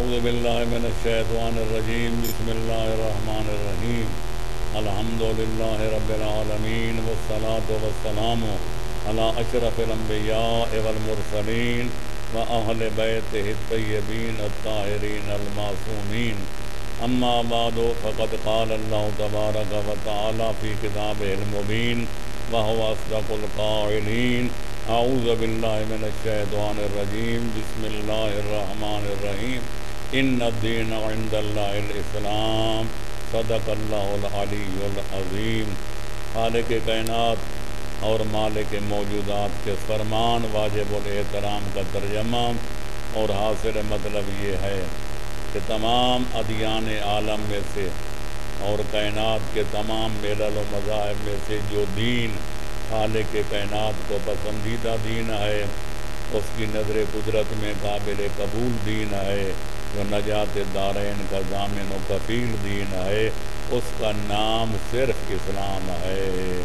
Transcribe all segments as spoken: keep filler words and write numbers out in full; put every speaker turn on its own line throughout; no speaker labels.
اعوذ باللہ من الشیطان الرجیم بسم اللہ الرحمن الرحیم الحمدللہ رب العالمین والصلاة والسلام علی اشرف الانبیاء والمرسلین واہل بیتہ الطیبین الطاہرین المعصومین اما بعد فقد قال اللہ تبارک وتعالی فی کتابہ المبین وہو اصدق القائلین اعوذ باللہ من الشیطان الرجیم بسم اللہ الرحمن الرحیم ان الدین عند اللہ الاسلام صدق اللہ العلی العظیم۔ خالق کائنات اور مالک موجودات کے فرمان واجب الاحترام کا ترجمہ اور حاصل مطلب یہ ہے کہ تمام ادیان عالم میں سے اور کائنات کے تمام ملل و مذاہب میں سے جو دین خالق کائنات کو پسندیدہ دین ہے، اس کی نظر قدرت میں قابل قبول دین ہے، جو نجات دارین کا ضامن و کفیل دین ہے، اس کا نام صرف اسلام ہے۔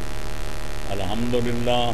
الحمدللہ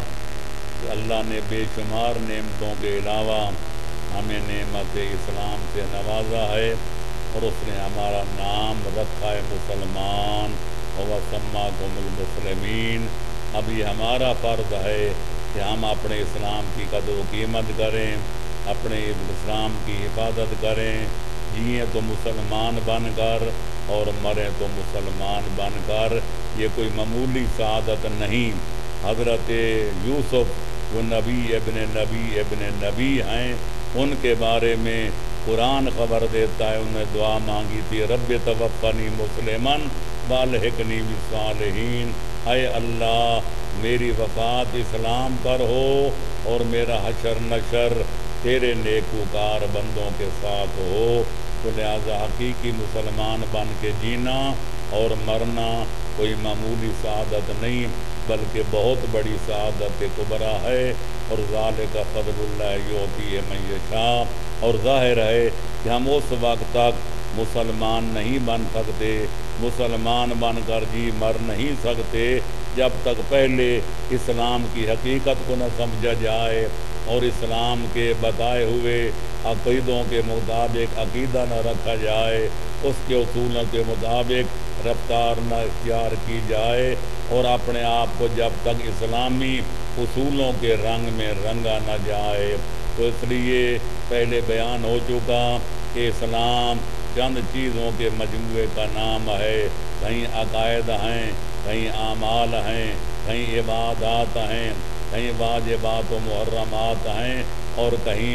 کہ اللہ نے بے شمار نعمتوں کے علاوہ ہمیں نعمت اسلام سے نوازا ہے اور اس نے ہمارا نام رکھا ہے مسلمان، وَسَمَّاكُمُ الْمُسْلِمِينَ۔ اب یہ ہمارا فرض ہے کہ ہم اپنے اسلام کی قدر و قیمت کریں، اپنے اسلام کی حفاظت کریں، جئیں تو مسلمان بن کر اور مریں تو مسلمان بن کر۔ یہ کوئی معمولی سعادت نہیں۔ حضرت یوسف جو نبی ابن نبی ابن نبی ہیں، ان کے بارے میں قرآن خبر دیتا ہے، انہوں نے دعا مانگی تھی، رب توفنی مسلمن والحقنی بالصالحین۔ اے اللہ میری وفات اسلام پر ہو اور میرا حشر نشر تیرے نیکوکار بندوں کے ساتھ ہو۔ تو لہذا حقیقی مسلمان بن کے جینا اور مرنا کوئی معمولی سعادت نہیں بلکہ بہت بڑی سعادت کبریٰ ہے، اور ذالک فضل اللہ یؤتیہ من یشاء۔ اور ظاہر ہے کہ ہم اس وقت تک مسلمان نہیں بن سکتے، مسلمان بن کر جی مر نہیں سکتے جب تک پہلے اسلام کی حقیقت کو نہ سمجھا جائے اور اسلام کے بتائے ہوئے عقیدوں کے مطابق عقیدہ نہ رکھا جائے، اس کے اصولوں کے مطابق رفتار نہ اختیار کی جائے، اور اپنے آپ کو جب تک اسلامی اصولوں کے رنگ میں رنگا نہ جائے۔ تو اس لیے پہلے بیان ہو چکا کہ اسلام چند چیزوں کے مجموعے کا نام ہے، کہیں عقائد ہیں، کہیں اعمال ہیں، کہیں عبادات ہیں، کہیں واجبات و محرمات ہیں، اور کہیں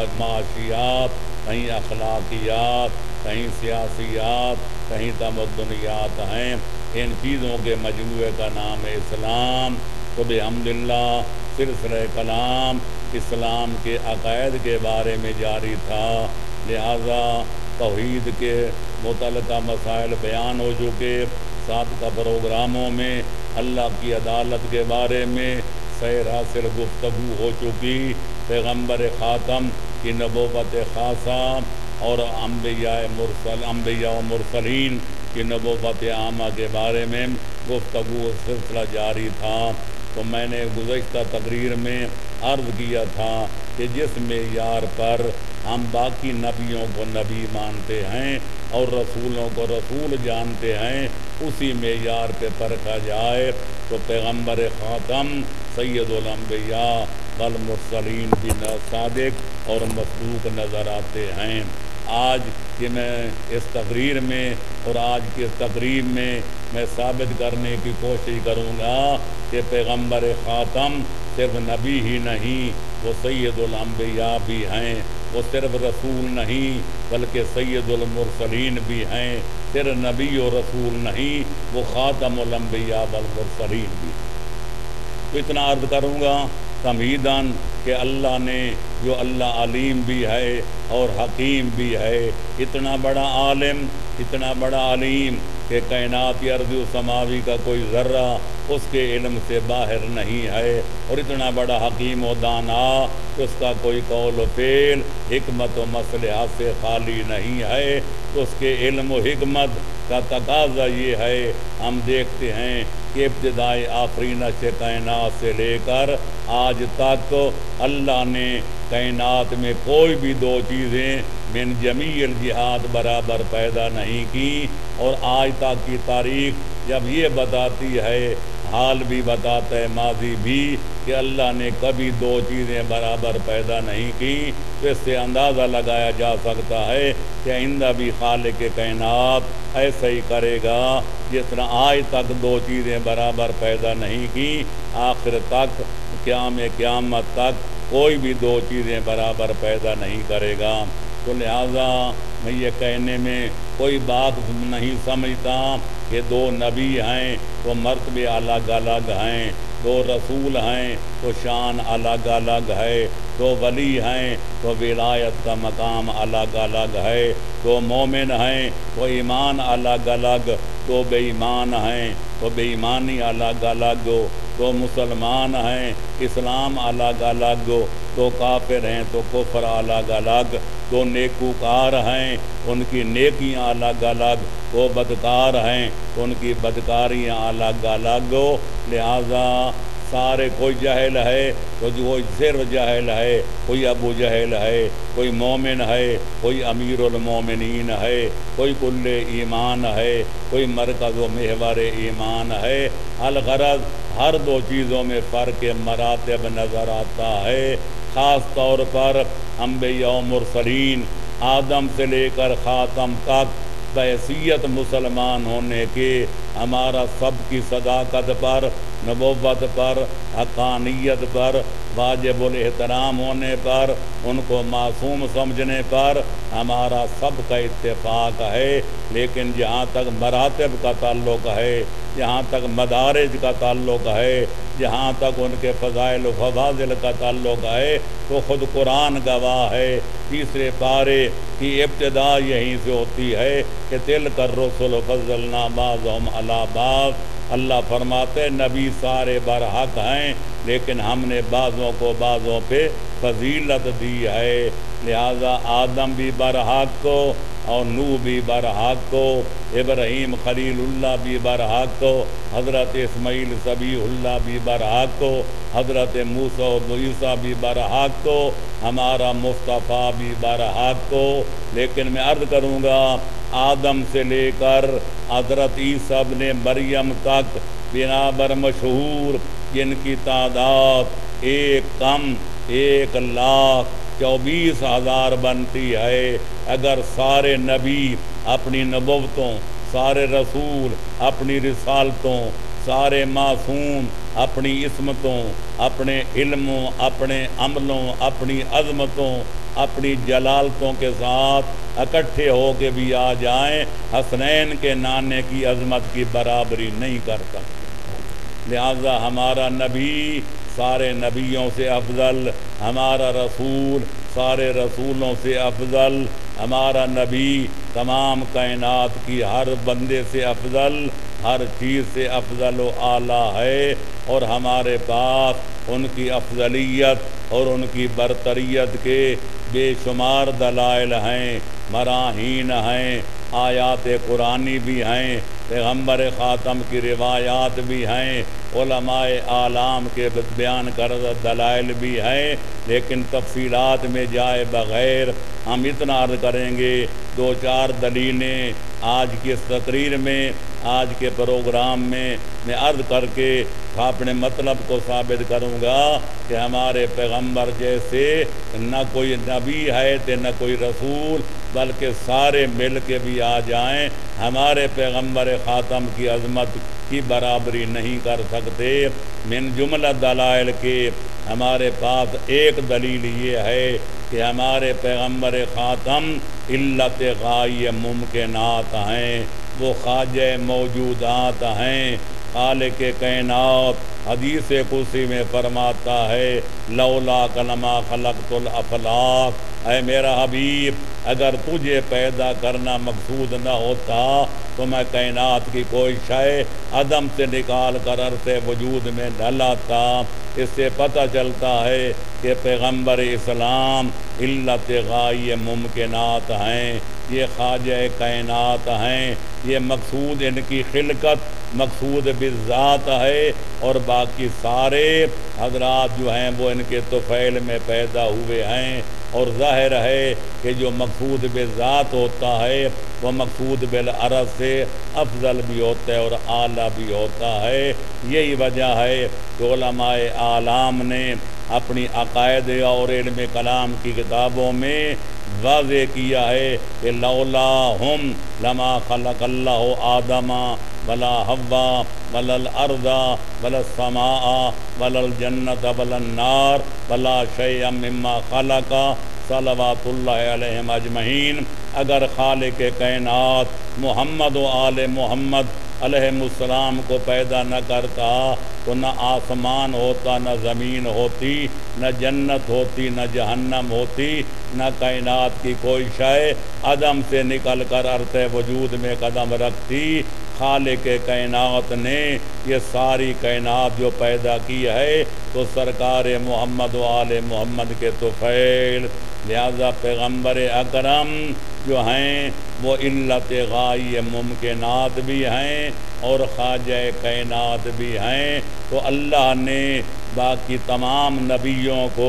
معاشیات، کہیں اخلاقیات، کہیں سیاسیات، کہیں تمدنیات ہیں۔ ان چیزوں کے مجموعے کا نام ہے اسلام۔ تو بحمدللہ سلسلہ کلام اسلام کے عقائد کے بارے میں جاری تھا، لہذا توحید کے متعلقہ مسائل بیان ہو چکے۔ سابقہ پروگراموں میں اللہ کی عدالت کے بارے میں سیر حاصل گفتگو ہو چکی، پیغمبر خاتم کی نبوت خاصہ اور انبیاء مرسل انبیاء و مرسلین کی نبوت عامہ کے بارے میں گفتگو سلسلہ جاری تھا۔ تو میں نے گزشتہ تقریر میں عرض کیا تھا کہ جس معیار پر ہم باقی نبیوں کو نبی مانتے ہیں اور رسولوں کو رسول جانتے ہیں، اسی معیار پہ پرکھا جائے تو پیغمبر خاتم سید الانبیاء والمرسلین بھی صادق اور مصدوق نظر آتے ہیں۔ آج کہ میں اس تقریر میں اور آج کی اس تقریب میں میں ثابت کرنے کی کوشش کروں گا کہ پیغمبر خاتم صرف نبی ہی نہیں، وہ سید الانبیاء بھی ہیں، وہ صرف رسول نہیں بلکہ سید المرسلین بھی ہیں، صرف نبی و رسول نہیں، وہ خاتم الانبیاء والمرسلین بھی۔ تو اتنا عرض کروں گا تمہیداً کہ اللہ نے جو اللہ علیم بھی ہے اور حکیم بھی ہے، اتنا بڑا عالم، اتنا بڑا علیم کہ کائنات ارض و سماوی کا کوئی ذرہ اس کے علم سے باہر نہیں ہے، اور اتنا بڑا حکیم و دانا کہ اس کا کوئی قول و فعل حکمت و مصلحت سے خالی نہیں ہے۔ تو اس کے علم و حکمت کا تقاضا یہ ہے، ہم دیکھتے ہیں کہ ابتدائی آفرینت سے کائنات سے لے کر آج تک اللہ نے کائنات میں کوئی بھی دو چیزیں من جمیع الجہات برابر پیدا نہیں کی، اور آج تک کی تاریخ جب یہ بتاتی ہے، حال بھی بتاتا ہے، ماضی بھی، کہ اللہ نے کبھی دو چیزیں برابر پیدا نہیں کی، تو اس سے اندازہ لگایا جا سکتا ہے کہ آئندہ بھی خالق کائنات ایسا ہی کرے گا جس طرح آج تک دو چیزیں برابر پیدا نہیں کی، آخر تک قیام قیامت تک کوئی بھی دو چیزیں برابر پیدا نہیں کرے گا۔ تو لہٰذا میں یہ کہنے میں کوئی بات نہیں سمجھتا کہ دو نبی ہیں تو مرتبے الگ الگ ہیں، دو رسول ہیں تو شان الگ الگ ہے، دو ولی ہیں تو ولایت کا مقام الگ الگ ہے، دو مومن ہیں تو ایمان الگ الگ، دو بے ایمان ہیں تو بے ایمانی الگ الگ، دو مسلمان ہیں اسلام الگ الگ، دو کافر ہیں تو کفر الگ الگ، دو نیکوکار ہیں ان کی نیکیاں الگ الگ، دو بدکار ہیں تو ان کی بدکاریاں الگ الگ۔ لہذا سارے کوئی جاہل ہے تو جو صرف جاہل ہے، کوئی ابو جہل ہے، کوئی مومن ہے، کوئی امیر المومنین ہے، کوئی کل ایمان ہے، کوئی مرکز و محور ایمان ہے۔ الغرض ہر دو چیزوں میں فرق مراتب نظر آتا ہے۔ خاص طور پر انبیاء و مرسلین آدم سے لے کر خاتم تک بحیثیت مسلمان ہونے کے ہمارا سب کی صداقت پر، نبوت پر، حقانیت پر، واجب الاحترام ہونے پر، ان کو معصوم سمجھنے پر ہمارا سب کا اتفاق ہے۔ لیکن جہاں تک مراتب کا تعلق ہے، جہاں تک مدارج کا تعلق ہے، جہاں تک ان کے فضائل و فضائل کا تعلق ہے، تو خود قرآن گواہ ہے۔ تیسرے پارے کی ابتدا یہیں سے ہوتی ہے کہ تلک الرسل فضلنا بعضهم علی بعض۔ اللہ فرماتے نبی سارے برحق ہیں، لیکن ہم نے بعضوں کو بعضوں پہ فضیلت دی ہے۔ لہذا آدم بھی برحق کو، اور نوح بھی برحق کو، ابراہیم خلیل اللہ بھی برحق کو، حضرت اسماعیل صبیح اللہ بھی برحق کو، حضرت موسیٰ و عیسیٰ بھی برحق کو، ہمارا مصطفیٰ بھی برحق کو۔ لیکن میں عرض کروں گا آدم سے لے کر حضرت عیسیٰ ابن مریم تک بنابر مشہور جن کی تعداد ایک کم ایک لاکھ چوبیس ہزار بنتی ہے، اگر سارے نبی اپنی نبوتوں، سارے رسول اپنی رسالتوں، سارے معصوم اپنی عصمتوں، اپنے علموں، اپنے عملوں، اپنی عظمتوں، اپنی جلالتوں کے ساتھ اکٹھے ہو کے بھی آ جائیں، حسنین کے نانے کی عظمت کی برابری نہیں کر سکتے۔ لہذا ہمارا نبی سارے نبیوں سے افضل، ہمارا رسول سارے رسولوں سے افضل، ہمارا نبی تمام کائنات کی ہر بندے سے افضل، ہر چیز سے افضل و اعلیٰ ہے، اور ہمارے پاس ان کی افضلیت اور ان کی برتریت کے بے شمار دلائل ہیں، مراہین ہیں، آیات قرآنی بھی ہیں، پیغمبر خاتم کی روایات بھی ہیں، علماء اعلام کے بیان کردہ دلائل بھی ہیں۔ لیکن تفصیلات میں جائے بغیر ہم اتنا عرض کریں گے، دو چار دلیلیں آج کی اس تقریر میں، آج کے پروگرام میں میں عرض کر کے اپنے مطلب کو ثابت کروں گا کہ ہمارے پیغمبر جیسے نہ کوئی نبی ہے تو نہ کوئی رسول، بلکہ سارے مل کے بھی آ جائیں، ہمارے پیغمبر خاتم کی عظمت کی برابری نہیں کر سکتے۔ من جملہ دلائل کے ہمارے پاس ایک دلیل یہ ہے کہ ہمارے پیغمبر خاتم علت غائب ممکنات ہیں، وہ خواجہ موجودات ہیں۔ خالق کائنات حدیث قدسی میں فرماتا ہے لولا کلمہ خلقت الافلاق، اے میرا حبیب اگر تجھے پیدا کرنا مقصود نہ ہوتا تو میں کائنات کی کوئی شے عدم سے نکال کر عرص وجود میں نہ لاتا۔ اس سے پتہ چلتا ہے کہ پیغمبر اسلام علت غائب ممکنات ہیں، یہ خواجہ کائنات ہیں، یہ مقصود ان کی خلقت مقصود بالذات ہے، اور باقی سارے حضرات جو ہیں وہ ان کے طفیل میں پیدا ہوئے ہیں۔ اور ظاہر ہے کہ جو مقصود بالذات ہوتا ہے وہ مقصود بالعرض سے افضل بھی ہوتا ہے اور اعلیٰ بھی ہوتا ہے۔ یہی وجہ ہے کہ علماء اعلام نے اپنی عقائد اور علم کلام کی کتابوں میں واضح کیا ہے کہ لولا ہم لما خلق اللہ آدم ولا حوا ولا الارض ولا السماء ولا الجنت ولا النار ولا شیئا مما خلق صلوات اللہ علیہم اجمعین۔ اگر خالق کائنات محمد و آل محمد علیہ السلام کو پیدا نہ کرتا تو نہ آسمان ہوتا، نہ زمین ہوتی، نہ جنت ہوتی، نہ جہنم ہوتی، نہ کائنات کی کوئی شے عدم سے نکل کر عرض وجود میں قدم رکھتی۔ خالق کائنات نے یہ ساری کائنات جو پیدا کی ہے تو سرکار محمد و آل محمد کے طفیل، لہذا پیغمبر اکرم جو ہیں وہ علت غائی ممکنات بھی ہیں اور خواجہ کائنات بھی ہیں۔ تو اللہ نے باقی تمام نبیوں کو،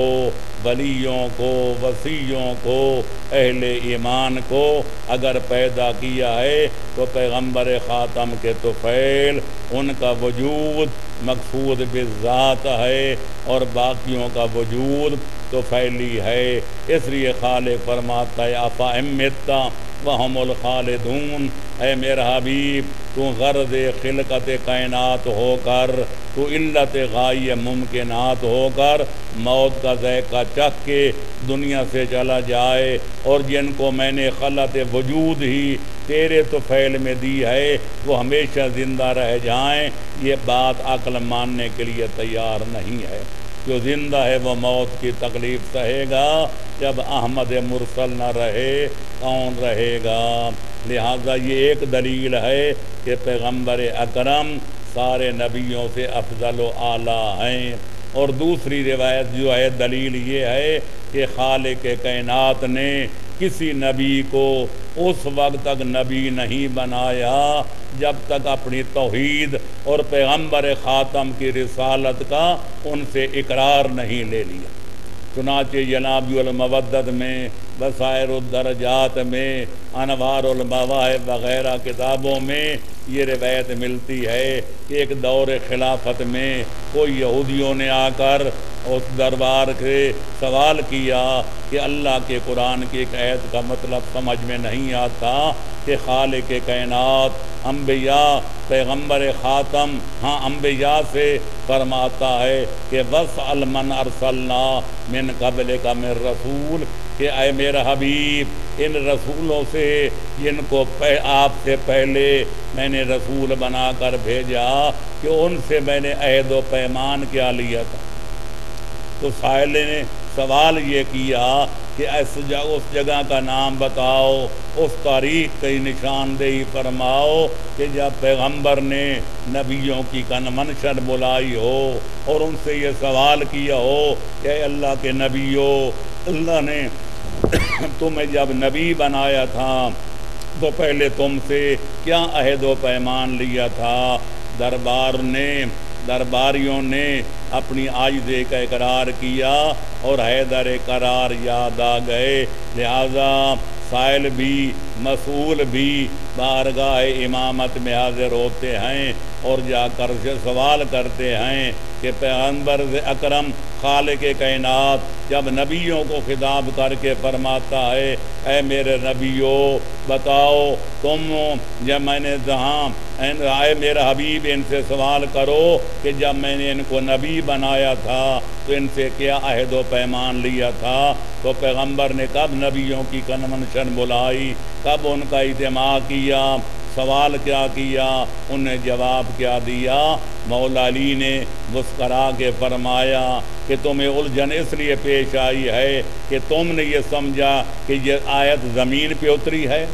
ولیوں کو، وصیوں کو، اہل ایمان کو اگر پیدا کیا ہے تو پیغمبر خاتم کے طفیل ان کا وجود مقصود بالذات ہے اور باقیوں کا وجود طفیلی ہے۔ اس لیے خالق فرماتا ہے افإن مت وہم الخالدون، اے میرا حبیب تو غرض خلقت کائنات ہو کر، تو علت غائی ممکنات ہو کر موت کا ذائقہ چکھ کے دنیا سے چلا جائے، اور جن کو میں نے خلت وجود ہی تیرے طفیل میں دی ہے وہ ہمیشہ زندہ رہ جائیں، یہ بات عقل ماننے کے لیے تیار نہیں ہے۔ جو زندہ ہے وہ موت کی تکلیف سہے گا، جب احمد مرسل نہ رہے کون رہے گا؟ لہذا یہ ایک دلیل ہے کہ پیغمبر اکرم سارے نبیوں سے افضل و اعلیٰ ہیں۔ اور دوسری روایت جو ہے دلیل یہ ہے کہ خالق کائنات نے کسی نبی کو اس وقت تک نبی نہیں بنایا جب تک اپنی توحید اور پیغمبر خاتم کی رسالت کا ان سے اقرار نہیں لے لیا۔ چنانچہ جناب المودت میں، بصائر الدرجات میں، انوار المواہب وغیرہ کتابوں میں یہ روایت ملتی ہے کہ ایک دور خلافت میں کوئی یہودیوں نے آ کر اس دربار سے سوال کیا کہ اللہ کے قرآن کی ایک آیت کا مطلب سمجھ میں نہیں آتا کہ خالق کائنات انبیاء پیغمبر خاتم ہاں انبیاء سے فرماتا ہے کہ وَاسْأَلْ مَنْ أَرْسَلْنَا مِنْ قَبْلِكَ مِنْ رَسُولٍ، کہ اے میرا حبیب ان رسولوں سے جن کو آپ سے پہلے میں نے رسول بنا کر بھیجا کہ ان سے میں نے عہد و پیمان کیا لیا تھا۔ تو سائل نے سوال یہ کیا کہ اس جگہ اس جگہ کا نام بتاؤ، اس تاریخ کی نشاندہی فرماؤ کہ جب پیغمبر نے نبیوں کی کنونشن بلائی ہو اور ان سے یہ سوال کیا ہو کہ اے اللہ کے نبیوں، اللہ نے تمہیں جب نبی بنایا تھا تو پہلے تم سے کیا عہد و پیمان لیا تھا؟ دربار نے درباریوں نے اپنی عاجزی کا اقرار کیا اور حیدر قرار یاد آ گئے، لہذا سائل بھی مسئول بھی بارگاہ امامت میں حاضر ہوتے ہیں اور جا کر سے سوال کرتے ہیں کہ پیغمبر اکرم خالق کائنات جب نبیوں کو خطاب کر کے فرماتا ہے اے میرے نبیوں بتاؤ تم، جب میں نے جہاں اے میرا حبیب ان سے سوال کرو کہ جب میں نے ان کو نبی بنایا تھا تو ان سے کیا عہد و پیمان لیا تھا؟ تو پیغمبر نے کب نبیوں کی کنونشن بلائی، کب ان کا اجتماع کیا، سوال کیا کیا، انہیں جواب کیا دیا؟ مولا علی نے مسکرا کے فرمایا کہ تمہیں الجھن اس لیے پیش آئی ہے کہ تم نے یہ سمجھا کہ یہ آیت زمین پہ اتری ہے،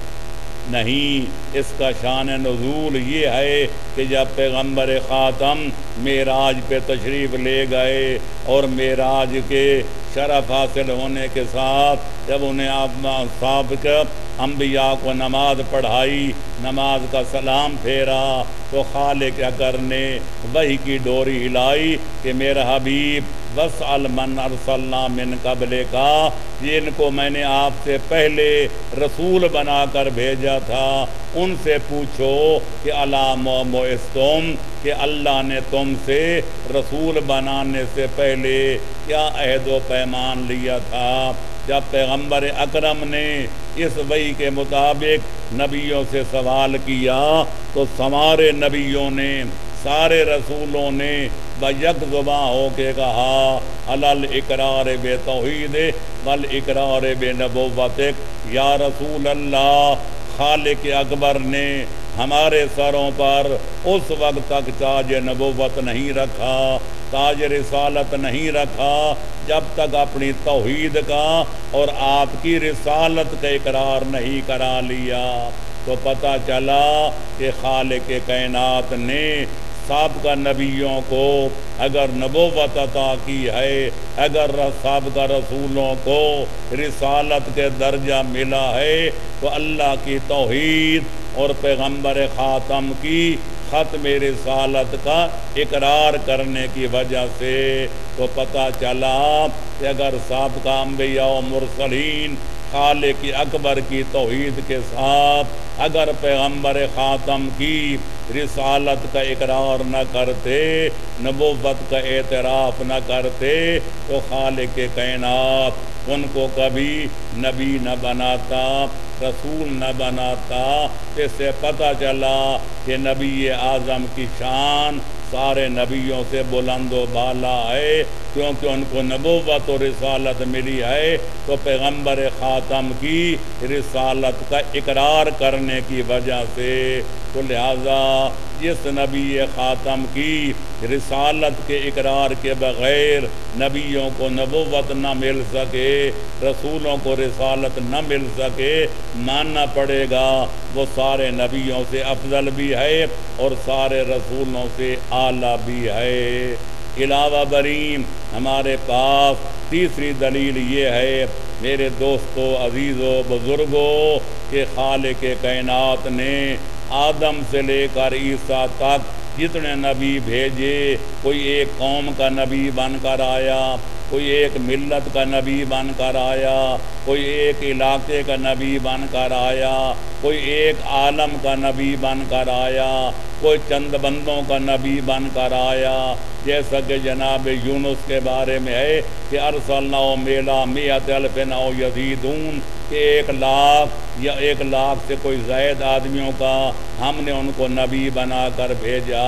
نہیں، اس کا شان نزول یہ ہے کہ جب پیغمبر خاتم معراج پہ تشریف لے گئے اور معراج کے شرف حاصل ہونے کے ساتھ جب انہیں آپ صاحب کا انبیاء کو نماز پڑھائی، نماز کا سلام پھیرا تو خالق اکبر نے وحی کی ڈوری ہلائی کہ میرا حبیب وَاسْأَلْ مَنْ أَرْسَلْنَا مِنْ قَبْلِكَ، جن کو میں نے آپ سے پہلے رسول بنا کر بھیجا تھا ان سے پوچھو کہ الام بعثتم، کہ اللہ نے تم سے رسول بنانے سے پہلے کیا عہد و پیمان لیا تھا۔ جب پیغمبر اکرم نے اس وحی کے مطابق نبیوں سے سوال کیا تو سارے نبیوں نے، سارے رسولوں نے بیک زباں ہو کے کہا علل اقرار بے توحید والاقرار بے نبوتک، یا رسول اللہ خالق اکبر نے ہمارے سروں پر اس وقت تک تاج نبوت نہیں رکھا، تاج رسالت نہیں رکھا جب تک اپنی توحید کا اور آپ کی رسالت کا اقرار نہیں کرا لیا۔ تو پتہ چلا کہ خالق کائنات نے سابقہ نبیوں کو اگر نبوت عطا کی ہے، اگر سابقہ رسولوں کو رسالت کے درجہ ملا ہے تو اللہ کی توحید اور پیغمبر خاتم کی ختم رسالت کا اقرار کرنے کی وجہ سے۔ تو پتہ چلا کہ اگر سابقہ انبیاء و مرسلین خالق اکبر کی توحید کے ساتھ اگر پیغمبر خاتم کی رسالت کا اقرار نہ کرتے، نبوت کا اعتراف نہ کرتے، تو خالق کائنات ان کو کبھی نبی نہ بناتا، رسول نہ بناتا۔ اس سے پتہ چلا کہ نبی اعظم کی شان سارے نبیوں سے بلند و بالا ہے، کیونکہ ان کو نبوت و رسالت ملی ہے تو پیغمبر خاتم کی رسالت کا اقرار کرنے کی وجہ سے۔ تو لہٰذا جس نبی خاتم کی رسالت کے اقرار کے بغیر نبیوں کو نبوت نہ مل سکے، رسولوں کو رسالت نہ مل سکے، ماننا پڑے گا وہ سارے نبیوں سے افضل بھی ہے اور سارے رسولوں سے اعلیٰ بھی ہے۔ علاوہ بریم ہمارے پاس تیسری دلیل یہ ہے میرے دوستو، عزیزو، بزرگو، کہ خالق کائنات نے آدم سے لے کر عیسیٰ تک جتنے نبی بھیجے، کوئی ایک قوم کا نبی بن کر آیا، کوئی ایک ملت کا نبی بن کر آیا، کوئی ایک علاقے کا نبی بن کر آیا، کوئی ایک عالم کا نبی بن کر آیا، کوئی چند بندوں کا نبی بن کر آیا۔ جیسا کہ جناب یونس کے بارے میں ہے کہ ارسلنا میلا میت الفن او یزیدون، کہ ایک لاکھ یا ایک لاکھ سے کوئی زائد آدمیوں کا ہم نے ان کو نبی بنا کر بھیجا۔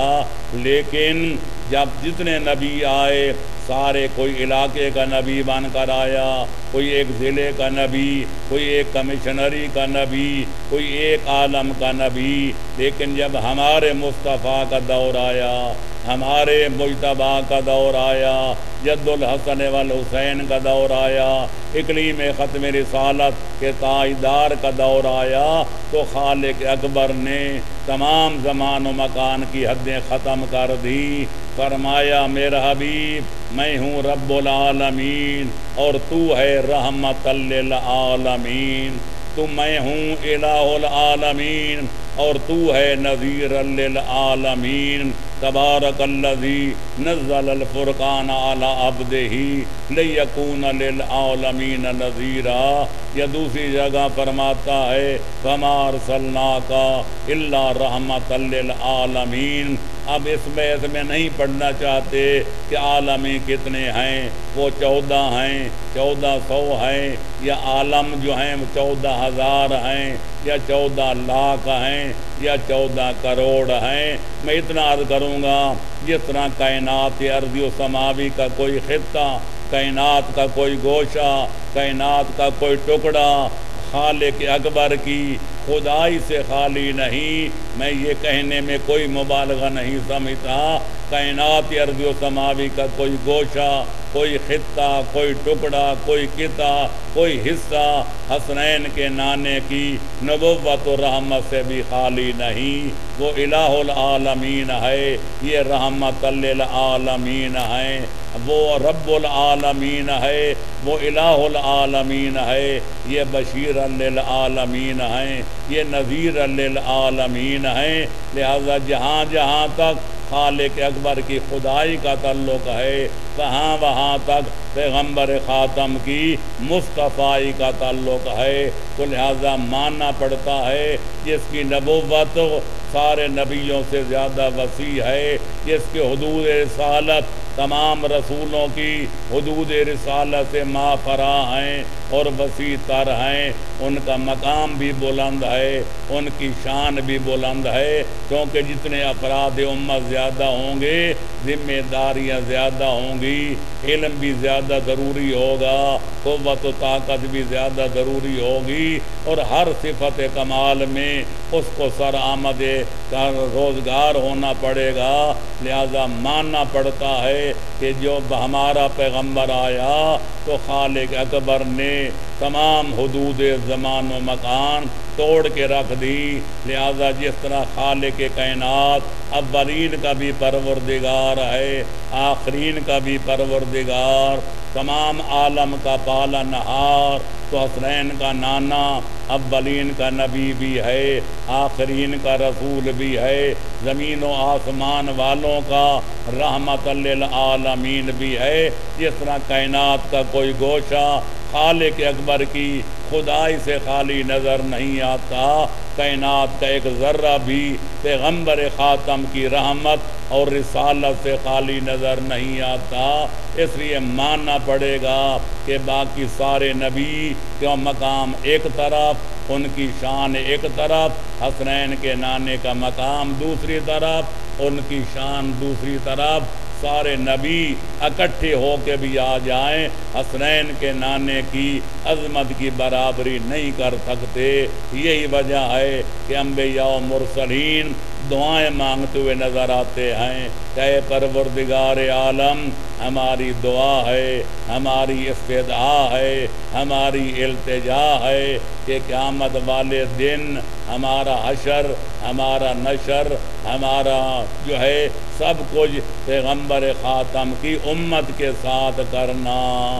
لیکن جب جتنے نبی آئے سارے کوئی علاقے کا نبی بن کر آیا، کوئی ایک ضلع کا نبی، کوئی ایک کمشنری کا نبی، کوئی ایک عالم کا نبی۔ لیکن جب ہمارے مصطفیٰ کا دور آیا، ہمارے مجتبیٰ کا دور آیا، جد الحسن والحسین کا دور آیا، اقلیم ختم رسالت کے تاجدار کا دور آیا، تو خالق اکبر نے تمام زمان و مکان کی حدیں ختم کر دی۔ فرمایا میرا حبیب میں ہوں رب العالمین اور تو ہے رحمت للعالمین، تو میں ہوں الہ العالمین اور تو ہے نذیر للعالمین۔ تبارک الذی نزل الفرقان علی عبدہ لیکون للعالمین نذیرا۔ یا دوسری جگہ فرماتا ہے فما ارسلناک الا رحمت للعالمین۔ اب اس میں اس میں نہیں پڑھنا چاہتے کہ عالمی کتنے ہیں، وہ چودہ ہیں، چودہ سو ہیں، یا عالم جو ہیں وہ چودہ ہزار ہیں، یا چودہ لاکھ ہیں، یا چودہ کروڑ ہیں۔ میں اتنا عرض کروں گا جس طرح کائنات ارضی و سماوی کا کوئی خطہ، کائنات کا کوئی گوشہ، کائنات کا کوئی ٹکڑا خالق اکبر کی خدائی سے خالی نہیں، میں یہ کہنے میں کوئی مبالغہ نہیں سمجھتا۔ کائنات ارض و سماوی کا کوئی گوشہ، کوئی خطہ، کوئی ٹکڑا، کوئی قطعہ، کوئی حصہ حسنین کے نانے کی نبوت و رحمت سے بھی خالی نہیں۔ وہ الہ العالمین ہے، یہ رحمت للعالمین ہیں۔ وہ رب العالمین ہے، وہ الہ العالمین ہے، یہ بشیر للعالمین ہیں، یہ نذیر للعالمین ہیں۔ لہذا جہاں جہاں تک خالق اکبر کی خدائی کا تعلق ہے، وہاں وہاں تک پیغمبر خاتم کی مصطفائی کا تعلق ہے۔ تو لہذا ماننا پڑتا ہے جس کی نبوت سارے نبیوں سے زیادہ وسیع ہے، جس کے حدود رسالت تمام رسولوں کی حدود رسالت سے مافرا ہیں اور وسیع تر ہیں، ان کا مقام بھی بلند ہے، ان کی شان بھی بلند ہے، کیونکہ جتنے افراد امت زیادہ ہوں گے ذمہ داریاں زیادہ ہوں گی، علم بھی زیادہ ضروری ہوگا، قوت و طاقت بھی زیادہ ضروری ہوگی، اور ہر صفت کمال میں اس کو سر آمد کا روزگار ہونا پڑے گا۔ لہذا ماننا پڑتا ہے کہ جو ہمارا پیغمبر آیا تو خالق اکبر نے تمام حدود زمان و مکان توڑ کے رکھ دی۔ لہذا جس طرح خالق کائنات اولین کا بھی پروردگار ہے، آخرین کا بھی پروردگار، تمام عالم کا پالنہار، تو حسنین کا نانا اولین کا نبی بھی ہے، آخرین کا رسول بھی ہے، زمین و آسمان والوں کا رحمت للعالمین بھی ہے۔ جس طرح کائنات کا کوئی گوشہ خالق اکبر کی خدائی سے خالی نظر نہیں آتا، کائنات کا ایک ذرہ بھی پیغمبر خاتم کی رحمت اور رسالت سے خالی نظر نہیں آتا۔ اس لیے ماننا پڑے گا کہ باقی سارے نبی کا مقام ایک طرف، ان کی شان ایک طرف، حسنین کے نانے کا مقام دوسری طرف، ان کی شان دوسری طرف، سارے نبی اکٹھے ہو کے بھی آ جائیں حسنین کے نانے کی عظمت کی برابری نہیں کر سکتے۔ یہی وجہ ہے کہ انبیاء و مرسلین دعائیں مانگتے ہوئے نظر آتے ہیں کہ اے پروردگار عالم، ہماری دعا ہے، ہماری استدعا ہے، ہماری التجا ہے کہ قیامت والے دن ہمارا حشر، ہمارا نشر، ہمارا جو ہے سب کچھ پیغمبر خاتم کی امت کے ساتھ کرنا۔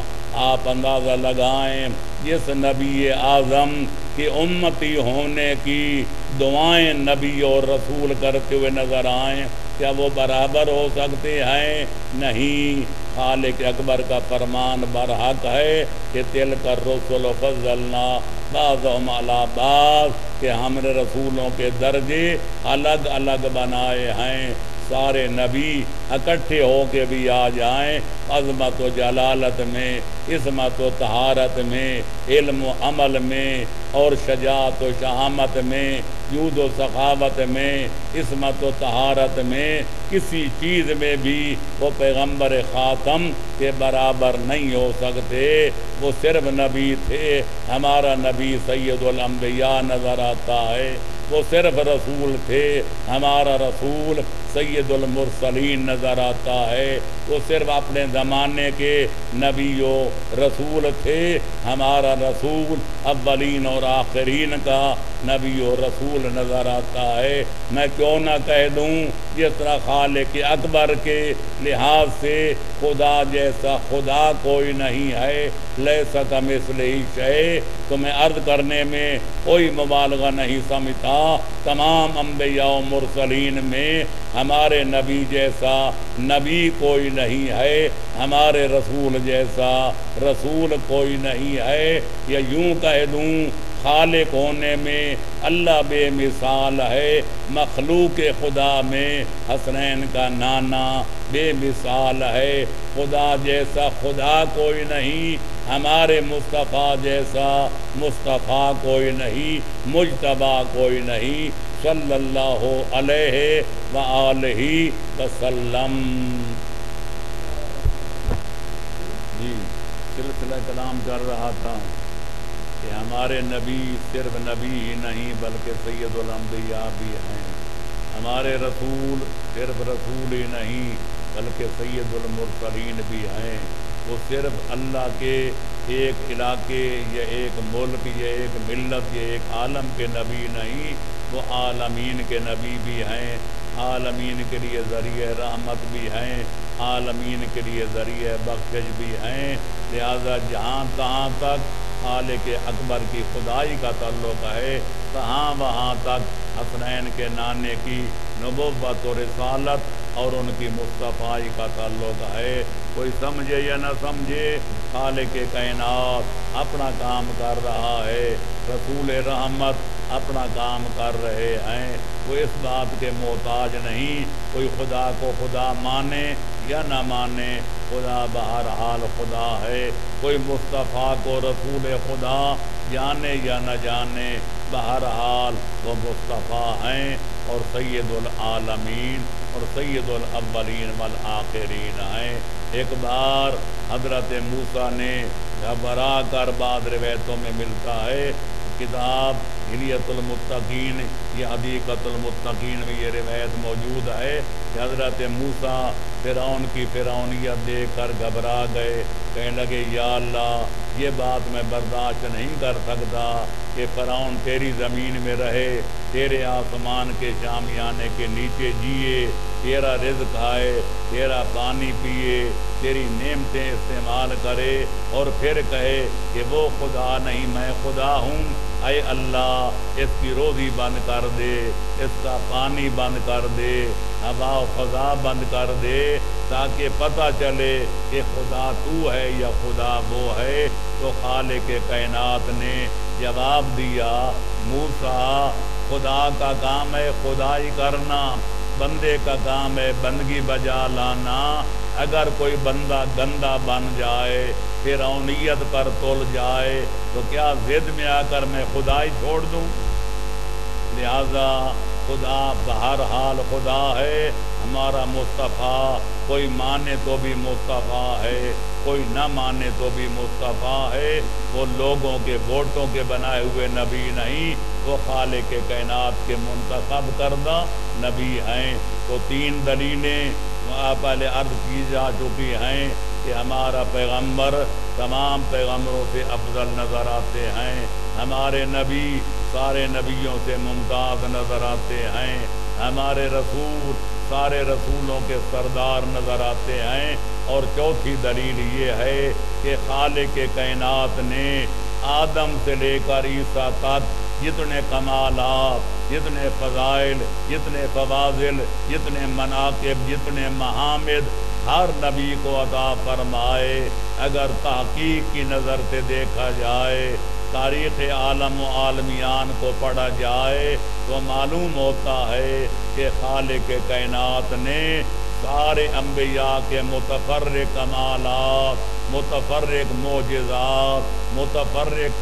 آپ اندازہ لگائیں جس نبی اعظم کی امتی ہونے کی دعائیں نبی اور رسول کرتے ہوئے نظر آئیں، کیا وہ برابر ہو سکتے ہیں؟ نہیں۔ خالق اکبر کا فرمان برحق ہے کہ تلک الرسل فضلنا بعضهم علی بعض، کہ ہم نے رسولوں کے درجے الگ الگ بنائے ہیں۔ سارے نبی اکٹھے ہو کے بھی آ جائیں عظمت و جلالت میں، عصمت و طہارت میں، علم و عمل میں، اور شجاعت و شہامت میں، جود و سخاوت میں، عصمت و طہارت میں، کسی چیز میں بھی وہ پیغمبر خاتم کے برابر نہیں ہو سکتے۔ وہ صرف نبی تھے، ہمارا نبی سید الانبیاء نظر آتا ہے، وہ صرف رسول تھے، ہمارا رسول سید المرسلین نظر آتا ہے، وہ صرف اپنے زمانے کے نبی و رسول تھے، ہمارا رسول اولین اور آخرین کا نبی و رسول نظر آتا ہے۔ میں کیوں نہ کہہ دوں جس طرح خالق اکبر کے لحاظ سے خدا جیسا خدا کوئی نہیں ہے، لیس کمثلہ شیء، تو میں عرض کرنے میں کوئی مبالغہ نہیں سمجھتا، تمام انبیاء و مرسلین میں ہمارے نبی جیسا نبی کوئی نہیں ہے، ہمارے رسول جیسا رسول کوئی نہیں ہے، یا یوں کہہ دوں خالق ہونے میں اللہ بے مثال ہے، مخلوق خدا میں حسنین کا نانا بے مثال ہے۔ خدا جیسا خدا کوئی نہیں، ہمارے مصطفیٰ جیسا مصطفیٰ کوئی نہیں، مجتبیٰ کوئی نہیں، صلی اللہ علیہ وآلہ وسلم۔ جی سلسلہ کلام کر رہا تھا کہ ہمارے نبی صرف نبی ہی نہیں بلکہ سید الانبیاء بھی ہیں، ہمارے رسول صرف رسول ہی نہیں بلکہ سید المرسلین بھی ہیں۔ وہ صرف اللہ کے ایک علاقے یا ایک ملک یا ایک ملت یا ایک عالم کے نبی نہیں، وہ عالمین کے نبی بھی ہیں۔ عالمین کے لیے ذریعہ رحمت بھی ہیں، عالمین کے لیے ذریعہ بخشش بھی ہیں۔ لہذا جہاں تہاں تک خالق اکبر کی خدائی کا تعلق ہے، تہاں وہاں تک حسنین کے نانے کی نبوت و رسالت اور ان کی مصطفائی کا تعلق ہے۔ کوئی سمجھے یا نہ سمجھے، خالق کائنات اپنا کام کر رہا ہے، رسول رحمت اپنا کام کر رہے ہیں۔ وہ اس بات کے محتاج نہیں کوئی خدا کو خدا مانے یا نہ مانے، خدا بہرحال خدا ہے۔ کوئی مصطفیٰ کو رسول خدا جانے یا نہ جانے، بہرحال وہ مصطفیٰ ہیں اور سید العالمین اور سید الاولین والآخرین ہیں۔ ایک بار حضرت موسیٰ نے گھبرا کر، بعض روایتوں میں ملتا ہے، کتاب ہلیت المتقین یا حدیقۃ المتقین میں یہ روایت موجود ہے کہ حضرت موسیٰ فرعون کی فرعونیت دیکھ کر گھبرا گئے، کہنے لگے یا اللہ یہ بات میں برداشت نہیں کر سکتا کہ فرعون تیری زمین میں رہے، تیرے آسمان کے شامیانے کے نیچے جیے، تیرا رزق کھائے، تیرا پانی پیے، تیری نعمتیں استعمال کرے، اور پھر کہے کہ وہ خدا نہیں میں خدا ہوں۔ اے اللہ اس کی روزی بند کر دے، اس کا پانی بند کر دے، ہوا و فضا بند کر دے، تاکہ پتہ چلے کہ خدا تو ہے یا خدا وہ ہے۔ تو خالق کائنات نے جواب دیا، موسیٰ خدا کا کام ہے خدائی کرنا، بندے کا کام ہے بندگی بجا لانا۔ اگر کوئی بندہ گندا بن جائے، فرعونیت پر تل جائے، تو کیا ضد میں آ کر میں خدائی چھوڑ دوں؟ لہذا خدا بہرحال خدا ہے، ہمارا مصطفیٰ کوئی مانے تو بھی مصطفیٰ ہے، کوئی نہ مانے تو بھی مصطفیٰ ہے۔ وہ لوگوں کے ووٹوں کے بنائے ہوئے نبی نہیں، وہ خالق کائنات کے منتخب کردہ نبی ہیں۔ تو تین دلیلیں پہلے عرض کی جا چکی ہیں کہ ہمارا پیغمبر تمام پیغمبروں سے افضل نظر آتے ہیں، ہمارے نبی سارے نبیوں سے ممتاز نظر آتے ہیں، ہمارے رسول سارے رسولوں کے سردار نظر آتے ہیں۔ اور چوتھی دلیل یہ ہے کہ خالق کائنات نے آدم سے لے کر عیسیٰ تک جتنے کمالات، جتنے فضائل، جتنے فواضل، جتنے مناقب، جتنے محامد ہر نبی کو عطا فرمائے، اگر تحقیق کی نظر سے دیکھا جائے، تاریخ عالم و عالمیان کو پڑھا جائے، تو معلوم ہوتا ہے کہ خالق کائنات نے سارے انبیاء کے متفرق کمالات، متفرق معجزات، متفرق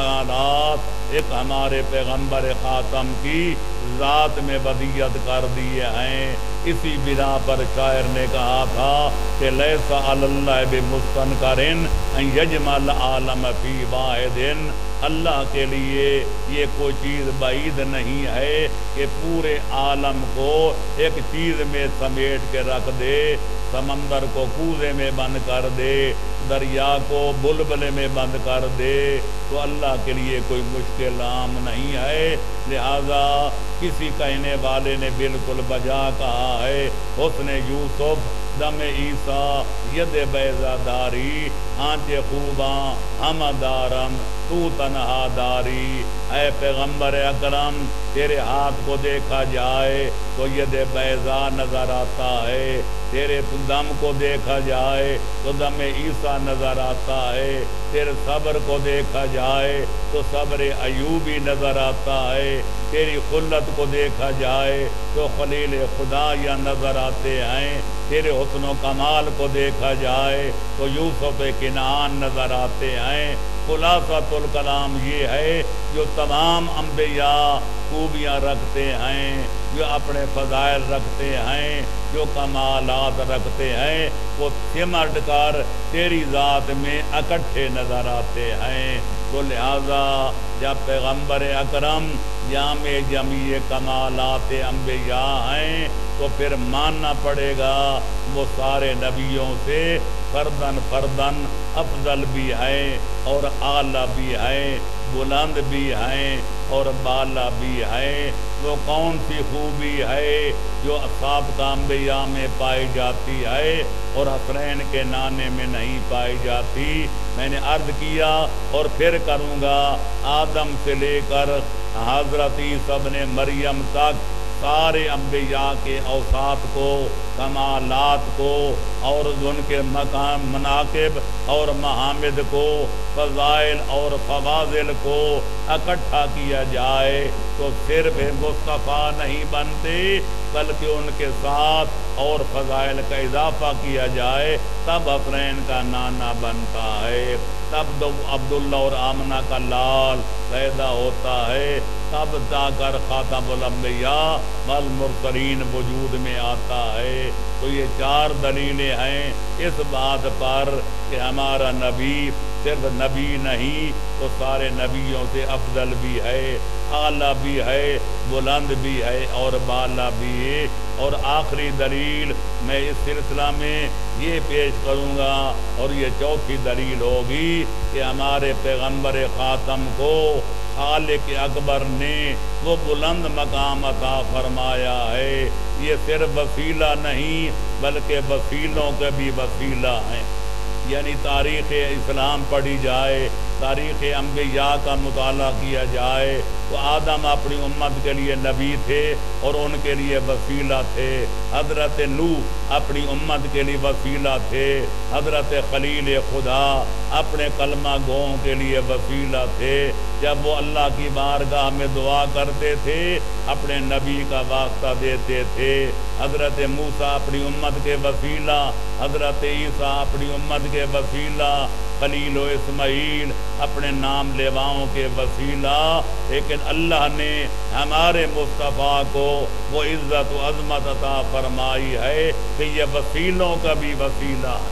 کمالات ایک ہمارے پیغمبر خاتم کی ذات میں ودیعت کر دیے ہیں۔ اسی بنا پر شاعر نے کہا تھا کہ لیس علی اللہ بمستنکر ان یجمع العالم فی واحد، اللہ کے لیے یہ کوئی چیز بعید نہیں ہے کہ پورے عالم کو ایک چیز میں سمیٹ کے رکھ دے، سمندر کو کوزے میں بند کر دے، دریا کو بلبلے میں بند کر دے، تو اللہ کے لیے کوئی مشکل عام نہیں ہے۔ لہذا کسی کہنے والے نے بالکل بجا کہا ہے، حسن یوسف دم عیسیٰ ید بیضا داری، آنچ خوباں ہم دارم تو تنہا داری۔ اے پیغمبر اکرم تیرے ہاتھ کو دیکھا جائے تو ید بیضا نظر آتا ہے، تیرے دم کو دیکھا جائے تو دم عیسیٰ نظر آتا ہے، تیرے صبر کو دیکھا جائے تو صبر ایوبی نظر آتا ہے، تیری خلت کو دیکھا جائے تو خلیل خدا یا نظر آتے ہیں، تیرے حسن و کمال کو دیکھا جائے تو یوسف کنعان نظر آتے ہیں۔ خلاصۃ الکلام یہ ہے، جو تمام انبیاء خوبیاں رکھتے ہیں، جو اپنے فضائل رکھتے ہیں، جو کمالات رکھتے ہیں، وہ سمٹ کر تیری ذات میں اکٹھے نظر آتے ہیں۔ تو لہذا جب پیغمبر اکرم جامع جمیع کمالات انبیاء ہیں، تو پھر ماننا پڑے گا وہ سارے نبیوں سے فردن فردن افضل بھی ہے اور اعلیٰ بھی ہے، بلند بھی ہیں اور بالا بھی ہے۔ وہ کون سی خوبی ہے جو سابقہ انبیاء میں پائی جاتی ہے اور حسنین کے نانے میں نہیں پائی جاتی؟ میں نے عرض کیا اور پھر کروں گا، آدم سے لے کر حضرت عیسیٰ ابن مریم تک سارے انبیاء کے اوصاف کو، کمالات کو اور ان کے مقام، مناقب اور محامد کو، فضائل اور فواضل کو اکٹھا کیا جائے تو صرف مصطفیٰ نہیں بنتے بلکہ ان کے ساتھ اور فضائل کا اضافہ کیا جائے تب حسنین کا نانا بنتا ہے، تب عبداللہ اور آمنہ کا لال پیدا ہوتا ہے، تب جا کر خاتم الانبیاء والمرسلین وجود میں آتا ہے۔ تو یہ چار دلیلیں ہیں اس بات پر کہ ہمارا نبی صرف نبی نہیں تو سارے نبیوں سے افضل بھی ہے، اعلیٰ بھی ہے، بلند بھی ہے اور بالا بھی ہے۔ اور آخری دلیل میں اس سلسلہ میں یہ پیش کروں گا اور یہ چوتھی دلیل ہوگی کہ ہمارے پیغمبر خاتم کو خالق اکبر نے وہ بلند مقام عطا فرمایا ہے۔ یہ صرف وسیلہ نہیں بلکہ وسیلوں کے بھی وسیلہ ہیں، یعنی تاریخ اسلام پڑھی جائے، تاریخ انبیاء کا مطالعہ کیا جائے تو آدم اپنی امت کے لیے نبی تھے اور ان کے لیے وسیلہ تھے، حضرت نوح اپنی امت کے لیے وسیلہ تھے، حضرت خلیل خدا اپنے کلمہ گوؤں کے لیے وسیلہ تھے۔ جب وہ اللہ کی بارگاہ میں دعا کرتے تھے اپنے نبی کا واسطہ دیتے تھے۔ حضرت موسیٰ اپنی امت کے وسیلہ، حضرت عیسیٰ اپنی امت کے وسیلہ، خلیل و اسماعیل اپنے نام لیواؤں کے وسیلہ، لیکن اللہ نے ہمارے مصطفیٰ کو وہ عزت و عظمت عطا فرمائی ہے کہ یہ وسیلوں کا بھی وسیلہ ہے۔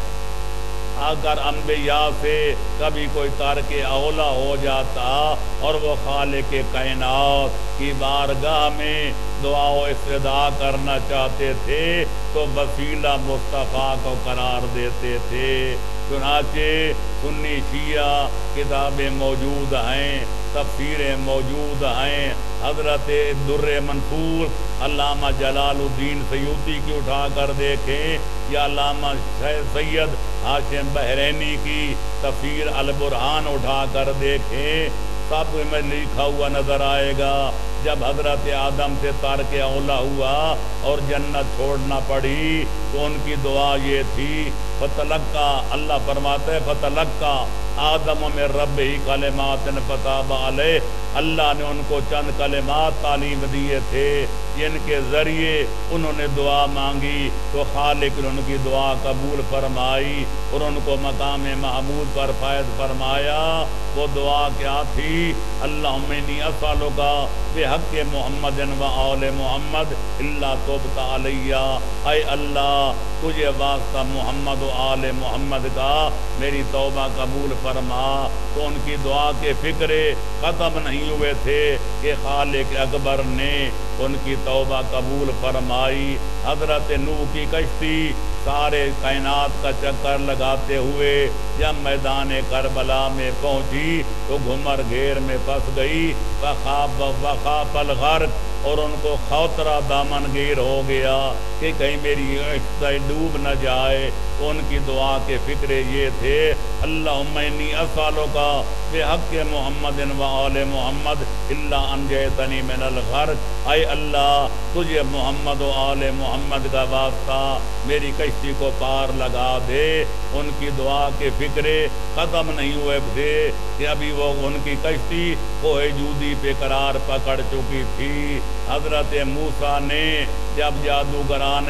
اگر انبیاء سے کبھی کوئی ترک اولا ہو جاتا اور وہ خالق کائنات کی بارگاہ میں دعا و استدعا کرنا چاہتے تھے تو وسیلہ مصطفیٰ کو قرار دیتے تھے۔ چنانچہ سنی شیعہ کتابیں موجود ہیں، تفسیریں موجود ہیں، حضرت در منصور علامہ جلال الدین سیوطی کی اٹھا کر دیکھیں یا علامہ سید ہاشم بحرینی کی تفسیر البرہان اٹھا کر دیکھیں، سب میں لکھا ہوا نظر آئے گا جب حضرت آدم سے ترک اولا ہوا اور جنت چھوڑنا پڑی تو ان کی دعا یہ تھی، فتلقا، اللہ فرماتے ہیں فتلقا آدم من ربہ کلمات فتاب علیہ، اللہ نے ان کو چند کلمات تعلیم دیے تھے جن کے ذریعے انہوں نے دعا مانگی تو خالق نے ان کی دعا قبول فرمائی اور ان کو مقام محمود پر فائز فرمایا۔ وہ دعا کیا تھی؟ اللہم انی اسألک بحق محمد و آل محمد الا توبت علیہ، اے اللہ تجھے واسطہ محمد و آل محمد کا میری توبہ قبول فرما۔ تو ان کی دعا کے فکرے ختم نہیں ہوئے تھے کہ خالق اکبر نے ان کی توبہ قبول فرمائی۔ حضرت نوح کی کشتی سارے کائنات کا چکر لگاتے ہوئے جب میدان کربلا میں پہنچی تو گھمر گھیر میں پھنس گئی، وخاف وخاف الغرق، اور ان کو خطرہ دامن گیر ہو گیا کہ کہیں میری کشتی ڈوب نہ جائے۔ تو ان کی دعا کے فکرے یہ تھے، اللہم انی اسألک بحق محمد و آل محمد الا انجیتنی من الغرق، اے اللہ تجھے محمد و آل محمد کا واسطہ میری کشتی کو پار لگا دے۔ ان کی دعا کے فکرے ختم نہیں ہوئے تھے کہ ابھی وہ ان کی کشتی کوہ جودی پہ قرار پکڑ چکی تھی۔ حضرت موسیٰ نے جب جادوگران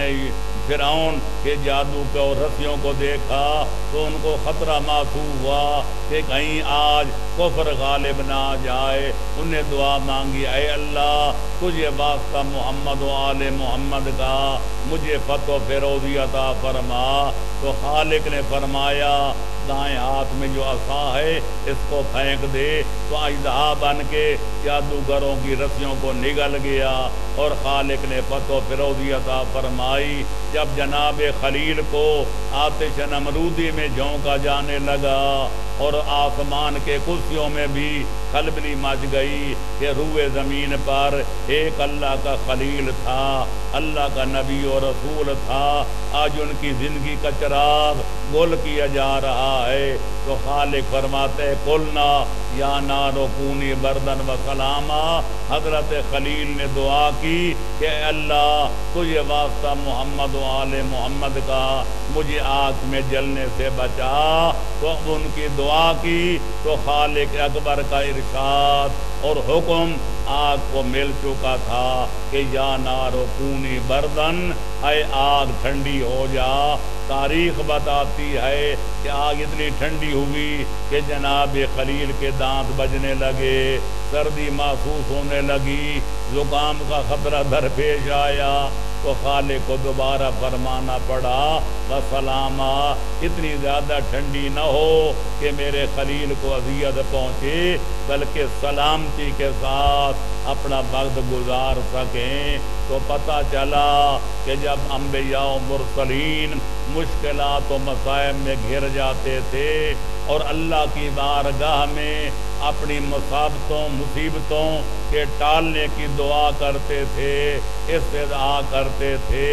فرعون کے جادو کو اور رسیوں کو دیکھا تو ان کو خطرہ محسوس ہوا کہ کہیں آج کفر غالب نہ آ جائے۔ انہیں دعا مانگی، اے اللہ تجھے واسطہ محمد و آل محمد کا مجھے فتح و فیروزی عطا فرما۔ تو خالق نے فرمایا دائیں ہاتھ میں جو عصا ہے اس کو پھینک دے تو اژدہا بن کے جادوگروں کی رسیوں کو نگل گیا اور خالق نے فتح و فیروزی عطا فرمائی۔ جب جناب خلیل کو آتش نمرودی میں جھونکا جانے لگا اور آسمان کے کرسیوں میں بھی کھلبلی مچ گئی کہ روئے زمین پر ایک اللہ کا خلیل تھا، اللہ کا نبی و رسول تھا، آج ان کی زندگی کا چراغ گل کیا جا رہا ہے تو خالق فرماتے قلنا یا نار کونی بردن و سلاما۔ حضرت خلیل نے دعا کی کہ اے اللہ تجھے واسطہ محمد و آل محمد کا مجھے آگ میں جلنے سے بچا، تو ان کی دعا کی تو خالق اکبر کا ارشاد اور حکم آگ کو مل چکا تھا کہ یا نار کونی بردن، اے آگ ٹھنڈی ہو جا۔ تاریخ بتاتی ہے کہ آگ اتنی ٹھنڈی ہوئی کہ جناب خلیل کے دانت بجنے لگے، سردی محسوس ہونے لگی، زکام کا خطرہ درپیش آیا تو خالق کو دوبارہ فرمانا پڑا وسلامہ، اتنی زیادہ ٹھنڈی نہ ہو کہ میرے خلیل کو اذیت پہنچے، بلکہ سلامتی کے ساتھ اپنا وقت گزار سکیں۔ تو پتہ چلا کہ جب انبیاء و مرسلین مشکلات و مصائب میں گھر جاتے تھے اور اللہ کی بارگاہ میں اپنی مصیبتوں مصیبتوں کے ٹالنے کی دعا کرتے تھے، استدعا کرتے تھے،